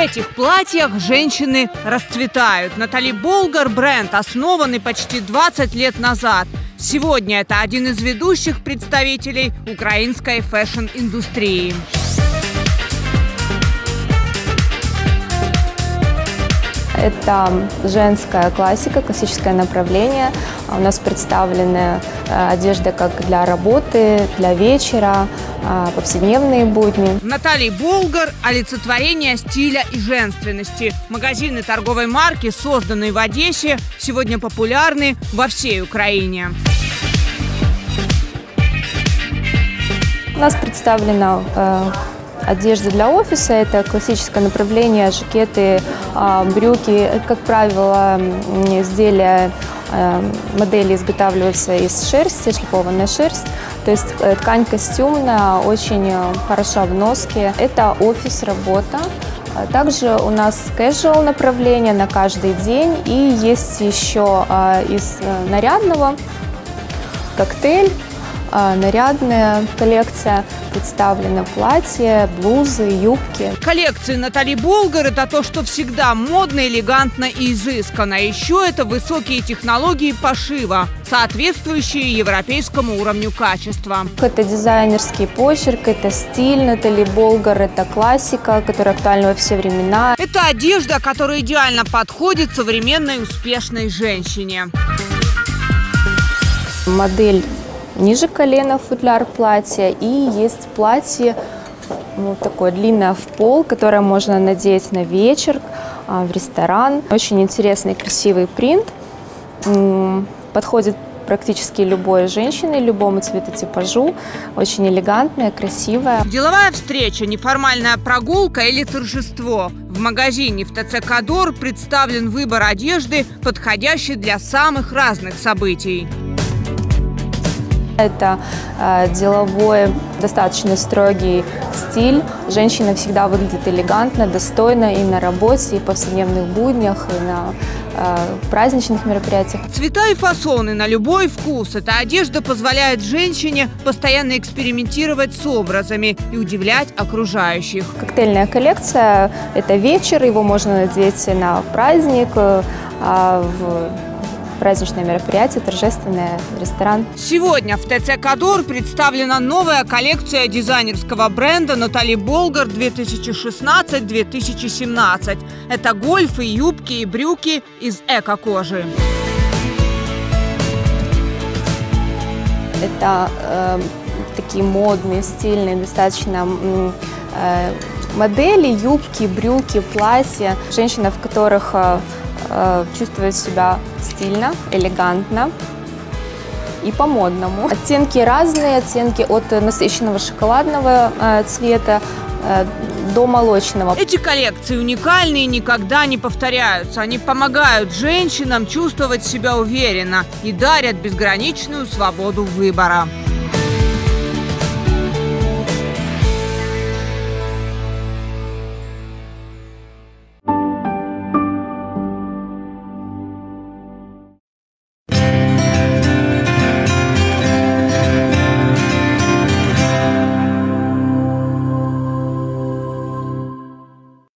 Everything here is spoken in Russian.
этих платьях женщины расцветают. Натали Болгар бренд, основанный почти 20 лет назад. Сегодня это один из ведущих представителей украинской фэшн-индустрии. Это женская классика, классическое направление. У нас представлены одежда как для работы, для вечера, повседневные будни. Натали Болгар – олицетворение стиля и женственности. Магазины торговой марки, созданные в Одессе, сегодня популярны во всей Украине. У нас представлена одежда для офиса. Это классическое направление, жакеты, брюки. Как правило, изделия, модели изготавливаются из шерсти, шлифованная шерсть. То есть ткань костюмная, очень хороша в носке. Это офис, работа. Также у нас casual направление на каждый день. И есть еще из нарядного коктейль. Нарядная коллекция, представлены платья, блузы, юбки. Коллекции Натали Болгар – это то, что всегда модно, элегантно и изысканно. Еще это высокие технологии пошива, соответствующие европейскому уровню качества. Это дизайнерский почерк, это стиль Натали Болгар, это классика, которая актуальна во все времена. Это одежда, которая идеально подходит современной успешной женщине. Модель ниже колена, футляр платья, и есть платье вот такое длинное в пол, которое можно надеть на вечер, в ресторан. Очень интересный, красивый принт, подходит практически любой женщине, любому цветотипажу, очень элегантная, красивая. Деловая встреча, неформальная прогулка или торжество. В магазине в ТЦ «Кадор» представлен выбор одежды, подходящий для самых разных событий. Это деловой, достаточно строгий стиль. Женщина всегда выглядит элегантно, достойно и на работе, и в повседневных буднях, и на праздничных мероприятиях. Цвета и фасоны на любой вкус. Эта одежда позволяет женщине постоянно экспериментировать с образами и удивлять окружающих. Коктейльная коллекция – это вечер, его можно надеть на праздник, в праздничное мероприятие, торжественное, ресторан. Сегодня в ТЦ «Кадор» представлена новая коллекция дизайнерского бренда Натали Болгар 2016-2017. Это гольфы, юбки и брюки из эко-кожи. Это такие модные, стильные, достаточно модели, юбки, брюки, платья. Женщина, в которых чувствует себя стильно, элегантно и по-модному. Оттенки разные, оттенки от насыщенного шоколадного цвета до молочного. Эти коллекции уникальны и никогда не повторяются. Они помогают женщинам чувствовать себя уверенно и дарят безграничную свободу выбора.